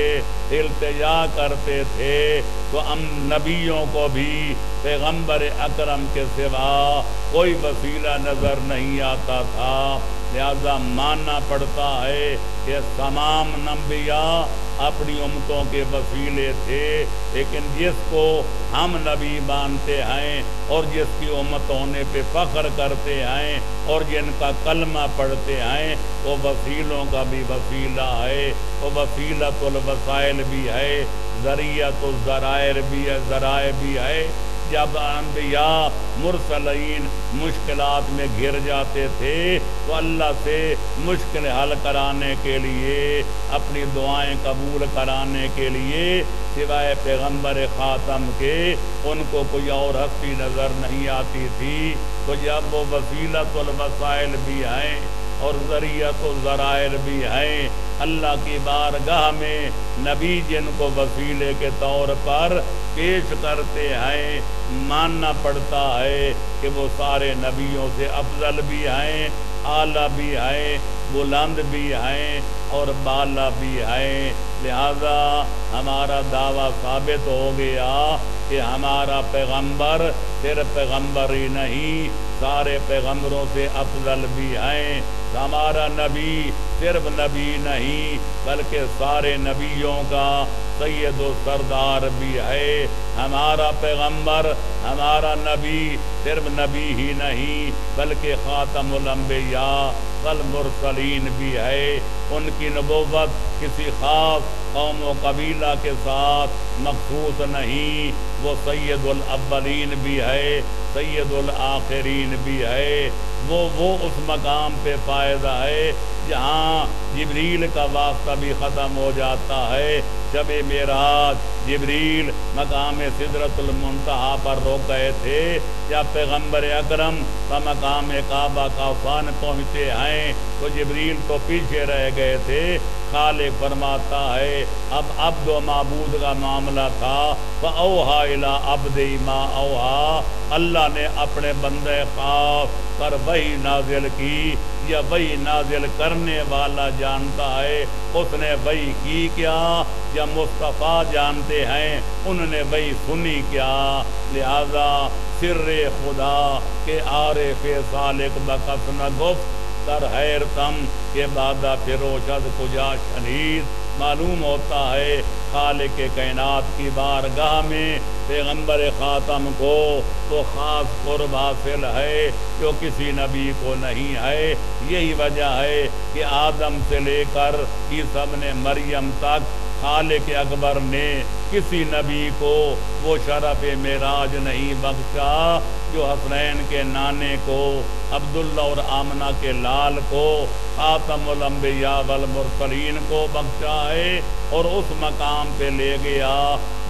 التجا کرتے تھے، تو ہم نبیوں کو بھی پیغمبر اکرم کے سوا کوئی وسیلہ نظر نہیں آتا تھا، لہذا ماننا پڑتا ہے کہ تمام انبیاء اپنی امتوں کے وسیلے تھے، لیکن جس کو ہم نبی مانتے ہیں اور جس کی امت ہونے پہ فخر کرتے ہیں اور جن کا کلمہ پڑھتے ہیں وہ وسیلوں کا بھی وسیلہ ہے، وہ وسیلۃ الوسائل بھی ہے، ذریعۃ الذرائع بھی ہے، ذرائع بھی ہے۔ جب انبیاء مرسلین مشکلات میں گر جاتے تھے تو اللہ سے مشکل حل کرانے کے لیے، اپنی دعائیں قبول کرانے کے لیے سوائے پیغمبر خاتم کے ان کو کوئی اور ہستی نظر نہیں آتی تھی۔ تو جب وہ وسیلۃ الوسائل بھی ہیں اور ذریعۃ الذرائع بھی ہیں، اللہ کی بارگاہ میں نبی جن کو وسیلے کے طور پر پیش کرتے ہیں، ماننا پڑتا ہے کہ وہ سارے نبیوں سے افضل بھی ہیں، اعلیٰ بھی ہیں، بلند بھی ہیں اور بالا بھی ہیں۔ لہذا ہمارا دعویٰ ثابت ہو گیا کہ ہمارا پیغمبر صرف پیغمبر ہی نہیں، سارے پیغمبروں سے افضل بھی ہیں۔ ہمارا نبی صرف نبی نہیں بلکہ سارے نبیوں کا سید و سردار بھی ہے۔ ہمارا پیغمبر، ہمارا نبی صرف نبی ہی نہیں بلکہ خاتم الانبیاء والمرسلین بھی ہے۔ ان کی نبوت کسی خاص قوم و قبیلہ کے ساتھ مخصوص نہیں، وہ سید الاولین بھی ہے، سید الآخرین بھی ہے۔ وہ وہ اس مقام پہ فائدہ ہے جہاں جبریل کا واسطہ بھی ختم ہو جاتا ہے۔ شب معراج جبریل مقام سدرۃ المنتہا پر رک گئے تھے، جب پیغمبر اکرم کا مقام کعبہ قوسان پہنچتے ہیں تو جبریل تو پیچھے رہ گئے تھے۔ خالق فرماتا ہے اب عبد و معبود کا معاملہ تھا، فَأَوْحَا إِلَىٰ عَبْدِهِ مَا أَوْحَا، اللہ نے اپنے بندے خاص پر وحی نازل کی، یا وحی نازل کرنے والا جانتا ہے اس نے وحی کی کیا، یا مصطفیٰ جانتے ہیں انہوں نے وحی سنی کیا۔ لہذا سر خدا کے عارف سالک بکس نہ گفت در حیرتم کے بادہ فروشد کجا شنید۔ معلوم ہوتا ہے خالق کائنات کی بارگاہ میں پیغمبر خاتم کو تو خاص قرب حاصل ہے جو کسی نبی کو نہیں ہے۔ یہی وجہ ہے کہ آدم سے لے کر عیسی ابن مریم تک خالق اکبر نے کسی نبی کو وہ شرف معراج نہیں بخشا جو حسنین کے نانے کو، عبداللہ اور آمنہ کے لال کو، خاتم الانبیاء والمرسلین کو بخشا ہے، اور اس مقام پہ لے گیا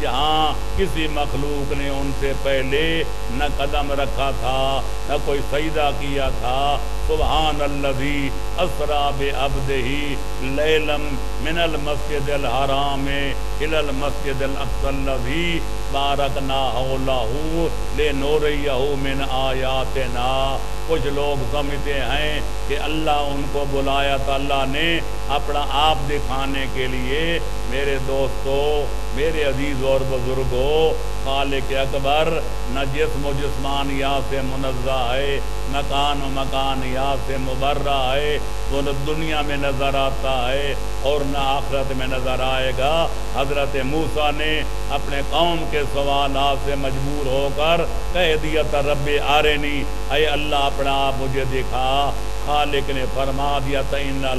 جہاں کسی مخلوق نے ان سے پہلے نہ قدم رکھا تھا نہ کوئی سجدہ کیا تھا۔ سبحان الذی اسریٰ بعبدہ لیلا من المسجد الحرام الی المسجد الاقصی الذی بارکنا حولہ لنریہ من آیاتنا۔ کچھ لوگ سمجھتے ہیں کہ اللہ ان کو بلایا تھا اللہ نے اپنا آپ دکھانے کے لیے۔ میرے دوستو، میرے عزیز اور بزرگوں، خالق اکبر نہ جسم و جسمانیات سے منزہ ہے، مکان و مکانیات سے مبرہ ہے، وہ نہ دنیا میں نظر آتا ہے اور نہ آخرت میں نظر آئے گا۔ حضرت موسیٰ نے اپنے قوم کے سوالات سے مجبور ہو کر کہہ دیا تھا رب آرنی، اے اللہ اپنا آپ مجھے دکھا۔ خالق نے فرما دیا تھا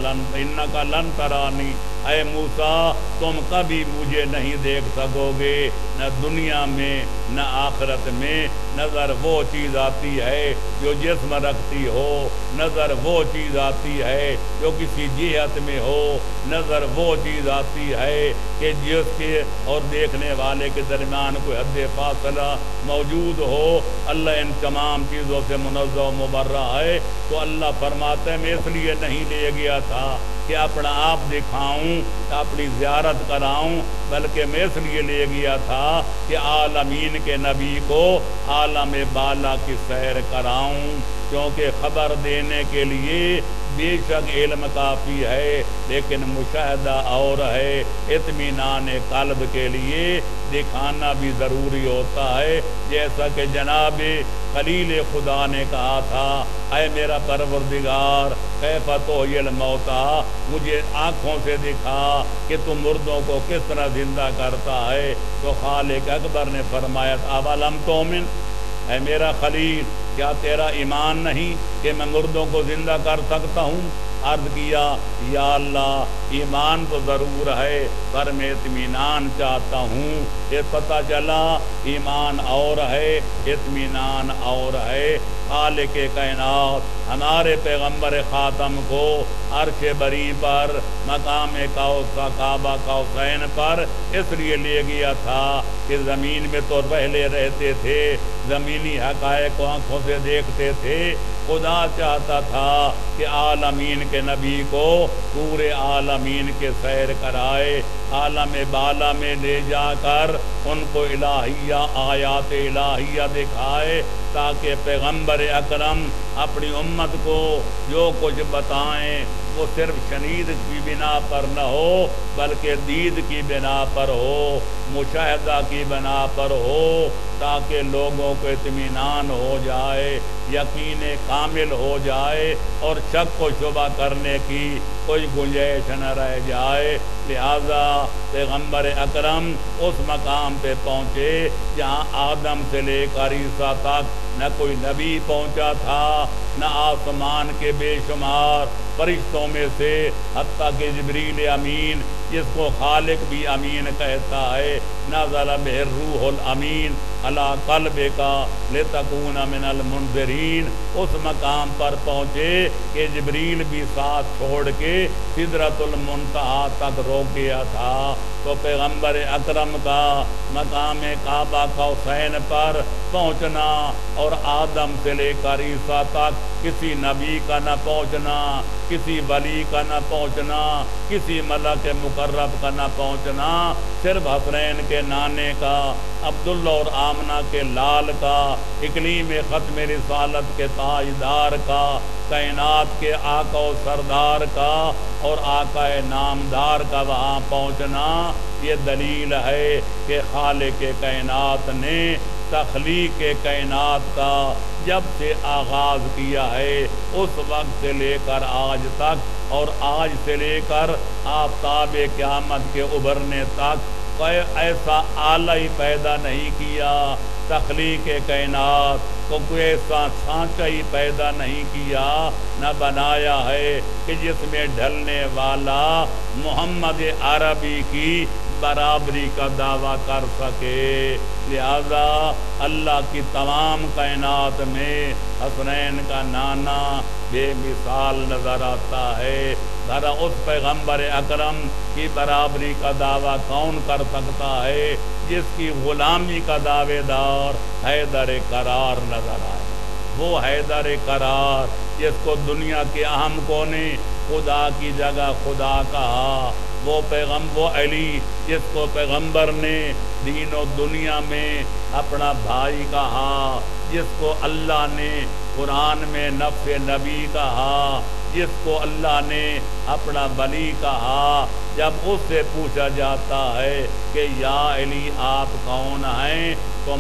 انکا لن ترانی، اے موسیٰ تم کبھی مجھے نہیں دیکھ سکو گے، نہ دنیا میں نہ آخرت میں۔ نظر وہ چیز آتی ہے جو جسم رکھتی ہو، نظر وہ چیز آتی ہے جو کسی جہت میں ہو، نظر وہ چیز آتی ہے کہ جس کے اور دیکھنے والے کے درمیان کوئی حد فاصلہ موجود ہو۔ اللہ ان تمام چیزوں سے منزہ و مبرہ ہے۔ تو اللہ فرماتے ہیں میں اس لیے نہیں لے گیا تھا کہ اپنا آپ دکھاؤں، اپنی زیارت کراؤں، بلکہ میں اس لیے لے گیا تھا کہ عالمین کے نبی کو عالم بالا کی سیر کراؤں، کیونکہ خبر دینے کے لیے بے شک علم کافی ہے لیکن مشاہدہ اور ہے۔ اطمینان قلب کے لیے دکھانا بھی ضروری ہوتا ہے، جیسا کہ جناب خلیل خدا نے کہا تھا اے میرا پروردگار کیف تحیی الموتیٰ، مجھے آنکھوں سے دکھا کہ تم مردوں کو کس طرح زندہ کرتا ہے۔ تو خالق اکبر نے فرمایا اولم تؤمن، اے میرا خلیل کیا تیرا ایمان نہیں کہ میں مردوں کو زندہ کر سکتا ہوں؟ عرض کیا یا اللہ ایمان تو ضرور ہے پر میں اطمینان چاہتا ہوں۔ یہ پتہ چلا ایمان اور ہے اطمینان اور ہے۔ خالق کائنات ہمارے پیغمبر خاتم کو عرش بری پر مقام کعبہ قوسین پر اس لیے لے گیا تھا کہ زمین میں تو پہلے رہتے تھے، زمینی حقائق کو آنکھوں سے دیکھتے تھے۔ خدا چاہتا تھا کہ عالمین کے نبی کو پورے عالمین کے سیر کرائے، عالم بالا میں لے جا کر ان کو الہیہ آیات الہیہ دکھائے، تاکہ پیغمبر اکرم اپنی امت کو جو کچھ بتائیں وہ صرف شنید کی بنا پر نہ ہو بلکہ دید کی بنا پر ہو، مشاہدہ کی بنا پر ہو، تاکہ لوگوں کو اطمینان ہو جائے، یقین کامل ہو جائے اور شک و شبہ کرنے کی کوئی گنجائش نہ رہ جائے۔ لہذا پیغمبر اکرم اس مقام پہ پہنچے جہاں آدم سے لے کر عیسیٰ تک نہ کوئی نبی پہنچا تھا، نہ آسمان کے بے شمار فرشتوں میں سے حتیٰ کہ جبریل امین جس کو خالق بھی امین کہتا ہے، نزل بہ الروح الامین علی قلبک لتکون من المنذرین، اس مقام پر پہنچے کہ جبریل بھی ساتھ چھوڑ کے سدرۃ المنتہا تک روک گیا تھا۔ تو پیغمبر اکرم کا مقام کعبہ قوسین پر پہنچنا اور آدم سے لے کر عیسیٰ تک کسی نبی کا نہ پہنچنا، کسی ولی کا نہ پہنچنا، کسی ملک مقرب کا نہ پہنچنا، صرف حسنین کے نانے کا، عبداللہ اور آمنہ کے لال کا، اقلیم ختم رسالت کے تاجدار کا، کائنات کے آقا و سردار کا اور آقا نامدار کا وہاں پہنچنا، یہ دلیل ہے کہ خالق کائنات نے تخلیق کائنات کا جب سے آغاز کیا ہے اس وقت سے لے کر آج تک اور آج سے لے کر آفتاب قیامت کے ابھرنے تک کوئی ایسا آلہ ہی پیدا نہیں کیا، تخلیق کائنات کو کوئی ایسا سانچہ ہی پیدا نہیں کیا، نہ بنایا ہے کہ جس میں ڈھلنے والا محمد عربی کی برابری کا دعویٰ کر سکے۔ لہذا اللہ کی تمام کائنات میں حسنین کا نانا بے مثال نظر آتا ہے۔ ذرا اس پیغمبر اکرم کی برابری کا دعویٰ کون کر سکتا ہے جس کی غلامی کا دعوے دار حیدر کرار نظر آئے؟ وہ حیدر کرار جس کو دنیا کے اہم کونے خدا کی جگہ خدا کہا، وہ پیغم وہ علی جس کو پیغمبر نے دین و دنیا میں اپنا بھائی کہا، جس کو اللہ نے قرآن میں نفس نبی کہا، جس کو اللہ نے اپنا ولی کہا۔ جب اس سے پوچھا جاتا ہے کہ یا علی آپ کون ہیں، تو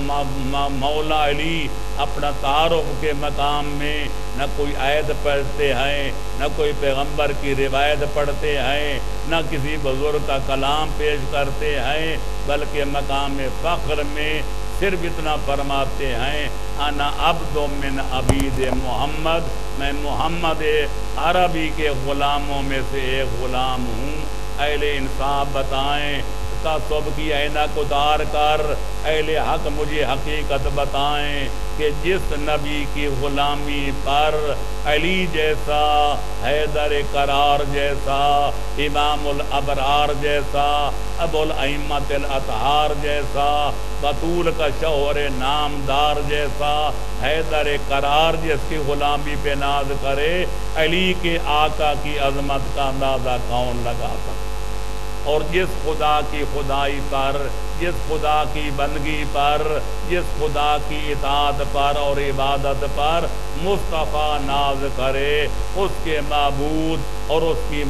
مولا علی اپنا تعارف کے مقام میں نہ کوئی عید پڑھتے ہیں، نہ کوئی پیغمبر کی روایت پڑھتے ہیں، نہ کسی بزرگ کا کلام پیش کرتے ہیں، بلکہ مقام فخر میں صرف اتنا فرماتے ہیں انا عبد من عبید محمد، میں محمد عربی کے غلاموں میں سے ایک غلام ہوں۔ اہل انصاف بتائیں، تعصب کی عینک اتار کر اہل حق مجھے حقیقت بتائیں کہ جس نبی کی غلامی پر علی جیسا، حیدر کرار جیسا، امام الابرار جیسا، ابو الائمۃ الاطہار جیسا، بطول کا شوہر نامدار جیسا حیدر کرار جس کی غلامی پہ ناز کرے، علی کے آقا کی عظمت کا اندازہ کون لگا سکتا؟ اور جس خدا کی خدائی پر، جس خدا کی بندگی پر، جس خدا کی اطاعت پر اور عبادت پر مصطفیٰ ناز کرے، اس کے معبود اور اس کی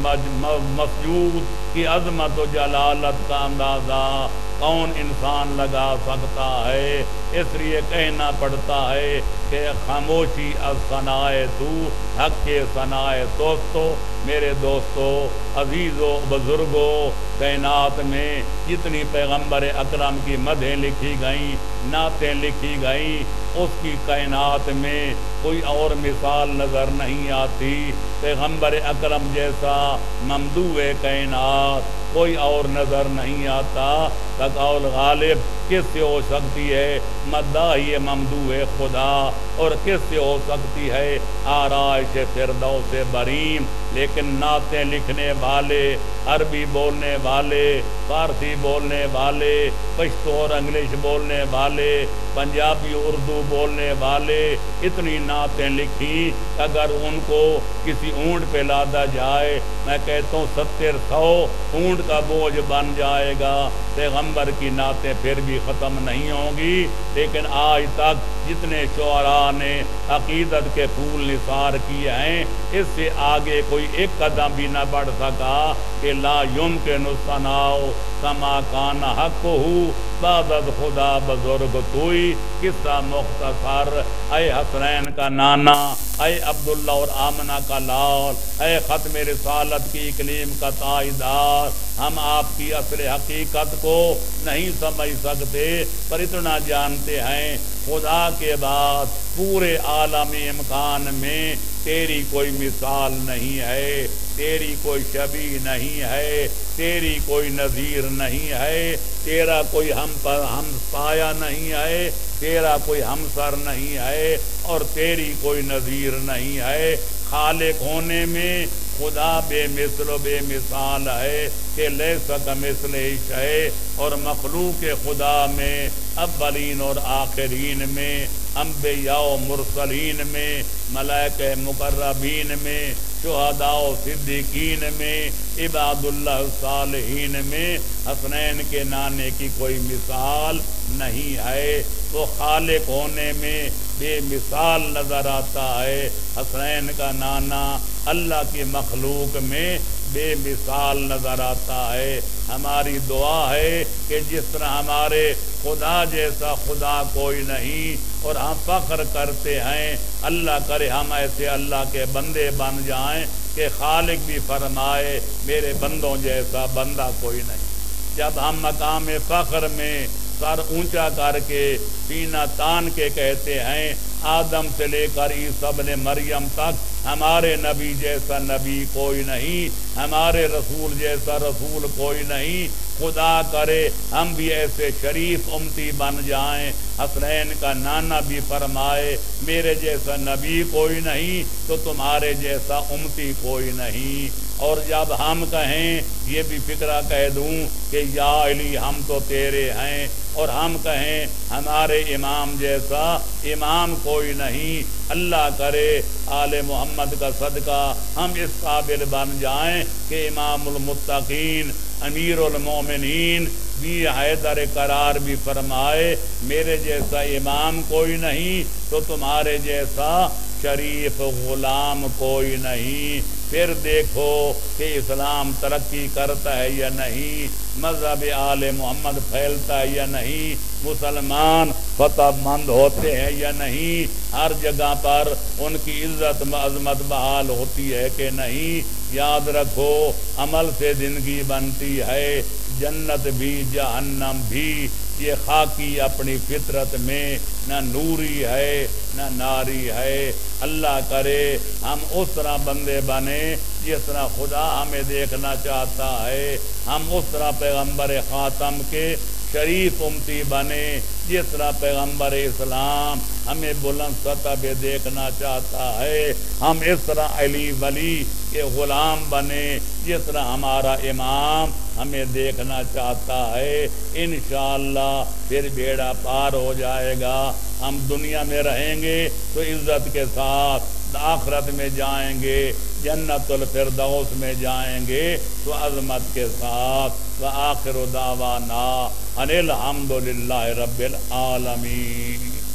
مسجود کی عظمت و جلالت کا اندازہ کون انسان لگا سکتا ہے؟ اس لیے کہنا پڑتا ہے کہ خاموشی از ثنائے تو حق کے ثنائے دوستو۔ میرے دوستو، عزیزو، بزرگو، کائنات میں جتنی پیغمبر اکرم کی مدحیں لکھی گئیں، نعتیں لکھی گئیں، اس کی کائنات میں کوئی اور مثال نظر نہیں آتی۔ پیغمبر اکرم جیسا ممدوح کائنات کوئی اور نظر نہیں آتا۔ بقول غالب کس سے ہو سکتی ہے مداحِ ممدوح خدا، اور کس سے ہو سکتی ہے آرائش فردوس بریم؟ لیکن نعتیں لکھنے والے، عربی بولنے والے، فارسی بولنے والے، پشتو اور انگلش بولنے والے، پنجابی اردو بولنے والے اتنی نعتیں لکھی، اگر ان کو کسی اونٹ پہ لادا جائے، میں کہتا ہوں ستر سو اونٹ کا بوجھ بن جائے گا، پیغمبر کی نعتیں پھر بھی ختم نہیں ہوں گی۔ لیکن آج تک جتنے شعراء نے عقیدت کے پھول نثار کیے ہیں، اس سے آگے کوئی ایک قدم بھی نہ بڑھ سکا کہ لا یمکن الثناء کما کان حقہ بعد از خدا بزرگ توئی۔ قصہ مختصر، اے حسنین کا نانا، اے عبداللہ اور آمنہ کا لال، اے ختم رسالت کی اقلیم کا تاجدار، ہم آپ کی اصل حقیقت کو نہیں سمجھ سکتے، پر اتنا جانتے ہیں خدا کے بعد پورے عالم امکان میں تیری کوئی مثال نہیں ہے، تیری کوئی شبیہ نہیں ہے، تیری کوئی نظیر نہیں ہے، تیرا کوئی ہم پر ہم سایہ نہیں ہے، تیرا کوئی ہمسر نہیں ہے، اور تیری کوئی نظیر نہیں ہے۔ خالق ہونے میں خدا بے مثل و بے مثال ہے کہ لیس کمثلہ شیء، اور مخلوق خدا میں اولین اور آخرین میں، انبیاء و مرسلین میں، ملائکہ مقربین میں، شہداء و صدیقین میں، عباد اللہ صالحین میں حسنین کے نانے کی کوئی مثال نہیں ہے۔ وہ خالق ہونے میں بے مثال نظر آتا ہے، حسنین کا نانا اللہ کی مخلوق میں بے مثال نظر آتا ہے۔ ہماری دعا ہے کہ جس طرح ہمارے خدا جیسا خدا کوئی نہیں، اور ہم فخر کرتے ہیں، اللہ کرے ہم ایسے اللہ کے بندے بن جائیں کہ خالق بھی فرمائے میرے بندوں جیسا بندہ کوئی نہیں۔ جب ہم مقام فخر میں سر اونچا کر کے سینہ تان کے کہتے ہیں آدم سے لے کر عیسیٰ ابن مریم تک ہمارے نبی جیسا نبی کوئی نہیں، ہمارے رسول جیسا رسول کوئی نہیں۔ خدا کرے ہم بھی ایسے شریف امتی بن جائیں۔ حسنین کا نانا بھی فرمائے میرے جیسا نبی کوئی نہیں تو تمہارے جیسا امتی کوئی نہیں۔ اور جب ہم کہیں یہ بھی فکرہ کہہ دوں کہ یا علی ہم تو تیرے ہیں، اور ہم کہیں ہمارے امام جیسا امام کوئی نہیں، اللہ کرے آل محمد کا صدقہ ہم اس قابل بن جائیں کہ امام المتقین امیر المومنین بھی حیدر قرار بھی فرمائے میرے جیسا امام کوئی نہیں تو تمہارے جیسا شریف غلام کوئی نہیں۔ پھر دیکھو کہ اسلام ترقی کرتا ہے یا نہیں، مذہب آل محمد پھیلتا ہے یا نہیں، مسلمان فتح مند ہوتے ہیں یا نہیں، ہر جگہ پر ان کی عزت عظمت بحال ہوتی ہے کہ نہیں۔ یاد رکھو عمل سے زندگی بنتی ہے، جنت بھی جہنم بھی، یہ خاکی اپنی فطرت میں نہ نوری ہے نہ ناری ہے۔ اللہ کرے ہم اس طرح بندے بنے جس طرح خدا ہمیں دیکھنا چاہتا ہے، ہم اس طرح پیغمبر خاتم کے شریف امتی بنے جس طرح پیغمبر اسلام ہمیں بلند سطح پہ دیکھنا چاہتا ہے، ہم اس طرح علی ولی کے غلام بنے جس طرح ہمارا امام ہمیں دیکھنا چاہتا ہے۔ انشاءاللہ پھر بیڑا پار ہو جائے گا، ہم دنیا میں رہیں گے تو عزت کے ساتھ، آخرت میں جائیں گے جنت الفردوس میں جائیں گے تو عظمت کے ساتھ۔ وآخر دعوانا ان الحمد للہ رب العالمین۔